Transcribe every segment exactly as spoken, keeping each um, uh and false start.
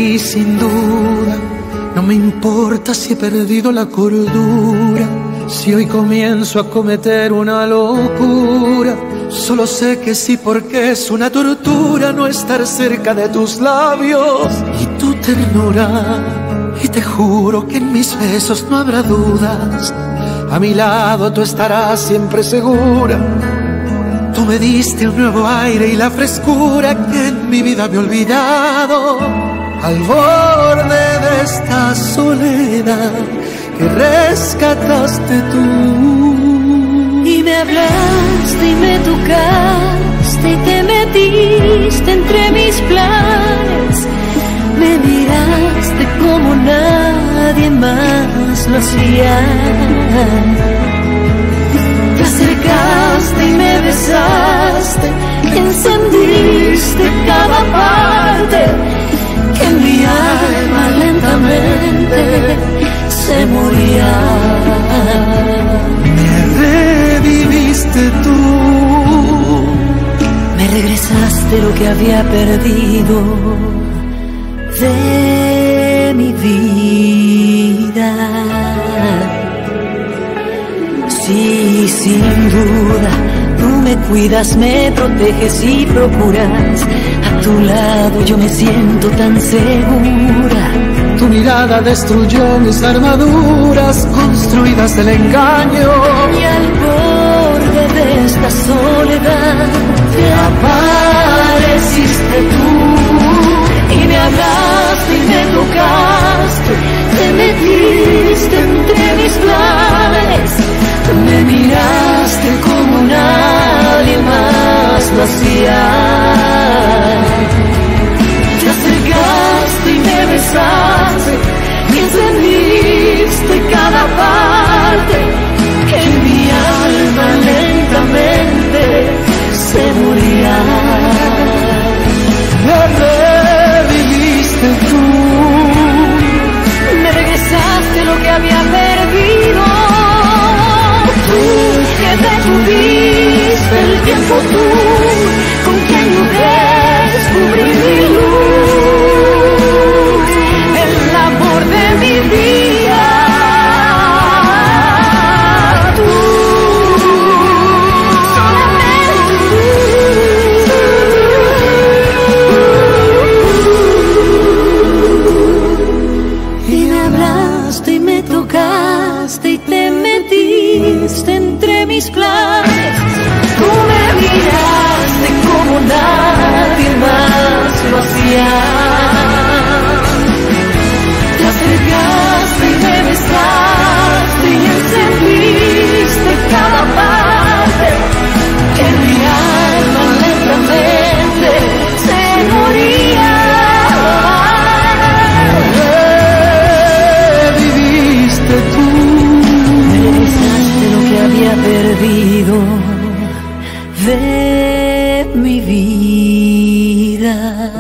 Y sin duda, no me importa si he perdido la cordura, si hoy comienzo a cometer una locura. Solo sé que sí, porque es una tortura no estar cerca de tus labios y tu ternura. Y te juro que en mis besos no habrá dudas, a mi lado tú estarás siempre segura. Tú me diste un nuevo aire y la frescura que en mi vida me he olvidado. Al borde de esta soledad que rescataste tú. Y me hablaste y me tocaste y te metiste entre mis planes. Me miraste como nadie más lo hacía. Te acercaste y me besaste, encendiste cada parte que en mi alma lentamente se moría. Me reviviste tú, me regresaste lo que había perdido de mi vida. Sí, sin duda, tú me cuidas, me proteges y procuras. A tu lado yo me siento tan segura. tu mirada destruyó mis armaduras construidas del engaño. Y al borde de esta soledad te apareciste tú. Y me hablaste y me tocaste, te metiste entre mis planes. Me miraste como nadie más lo hacía. Te acercaste y me besaste y encendiste cada parte que en mi alma lentamente se moría. Me reviviste tú, me regresaste lo que había perdido. Tú que detuviste el tiempo, tú con quien yo descubrí mi luz, el amor de mi vida. Tú, solamente tú. Y me hablaste y me tocaste y te metiste entre mis planes. Tú me miraste como nadie más lo hacía. Te acercaste y me besaste y encendiste cada parte que en mi alma lentamente se moría. reviviste tú, Me regresaste lo que había perdido de mi vida.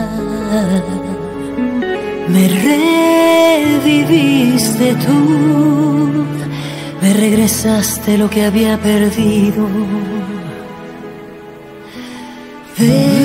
Me reviviste tú, me regresaste lo que había perdido de